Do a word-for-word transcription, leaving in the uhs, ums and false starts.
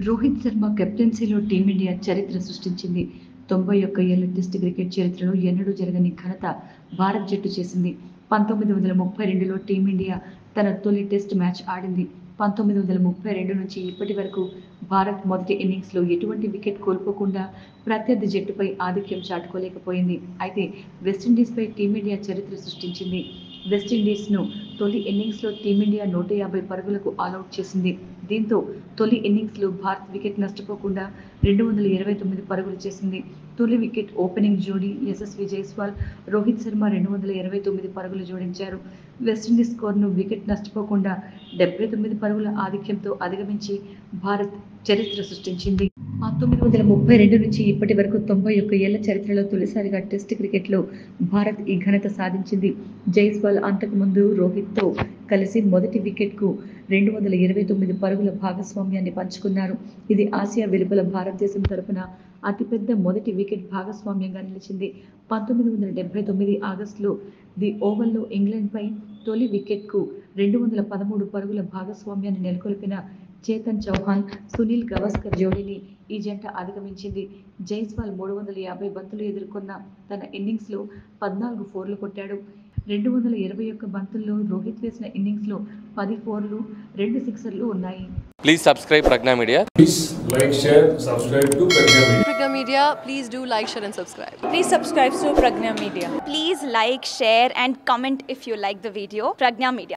Rohit Sharma కెప్టెన్సీలో team India చరిత్ర సృష్టించింది. తొంభై ఒక్క ఏళ్ల టెస్టు క్రికెట్ చరిత్రలో ఎన్నడూ జరగని ఘనత భారత్ జట్టు చేసింది. పంతొమ్మిది వందల ముప్పై రెండులో టీమిండియా తన తొలి టెస్టు మ్యాచ్ ఆడింది. పంతొమ్మిది వందల ముప్పై రెండు నుంచి ఇప్పటి వరకు భారత్ మొదటి ఇన్నింగ్స్లో ఎటువంటి వికెట్ కోల్పోకుండా ప్రత్యర్థి జట్టుపై ఆధిక్యం చాటుకోలేకపోయింది. అయితే వెస్టిండీస్పై టీమిండియా చరిత్ర సృష్టించింది. వెస్టిండీస్ను తొలి ఇన్నింగ్స్లో టీమిండియా నూట యాభై పరుగులకు ఆలౌట్ చేసింది. దీంతో తొలి ఇన్నింగ్స్లో భారత్ వికెట్ నష్టపోకుండా రెండు వందల ఇరవై తొమ్మిది పరుగులు చేసింది. తొలి వికెట్ ఓపెనింగ్ జోడీ యశస్వి జైస్వాల్, రోహిత్ శర్మ రెండు వందల ఇరవై తొమ్మిది పరుగులు జోడించారు. వెస్టిండీస్ స్కోర్ను వికెట్ నష్టపోకుండా డెబ్బై తొమ్మిది పరుగుల ఆధిక్యంతో అధిగమించి భారత్ చరిత్ర సృష్టించింది. పంతొమ్మిది వందల ముప్పై రెండు నుంచి ఇప్పటి వరకు తొంభై ఒక్క ఏళ్ల చరిత్రలో తొలిసారిగా టెస్టు క్రికెట్లో భారత్ ఈ ఘనత సాధించింది. జైస్వాల్ అంతకుముందు రోహిత్తో కలిసి మొదటి వికెట్కు రెండు వందల ఇరవై తొమ్మిది పరుగుల భాగస్వామ్యాన్ని పంచుకున్నారు. ఇది ఆసియా వెలుపల భారతదేశం తరపున అతిపెద్ద మొదటి వికెట్ భాగస్వామ్యంగా నిలిచింది. పంతొమ్మిది వందల డెబ్బై తొమ్మిది ఆగస్టులో ది ఓవల్లో ఇంగ్లాండ్పై తొలి వికెట్కు రెండు వందల పదమూడు పరుగుల భాగస్వామ్యాన్ని నెలకొల్పిన చేతన్ చౌహాన్, సునీల్ గవాస్కర్ జోడీని ఈ జంట అధిగమించింది. జైస్వాల్ మూడు వందల యాభై బంతులు ఎదుర్కొన్న తన ఇన్నింగ్స్లో పద్నాలుగు ఫోర్లు కొట్టాడు. రెండు వందల ఇరవై ఒక్క బంతుల్లో రోహిత్ వేసిన ఇన్నింగ్స్లో పది ఫోర్లు, రెండు సిక్సర్లు ఉన్నాయి. Please subscribe Pregnya Media. Please like, share, subscribe to Pregnya Media. Pregnya Media, please do like, share and subscribe. Please subscribe to Pregnya Media. Please like, share and comment if you like the video. Pregnya Media.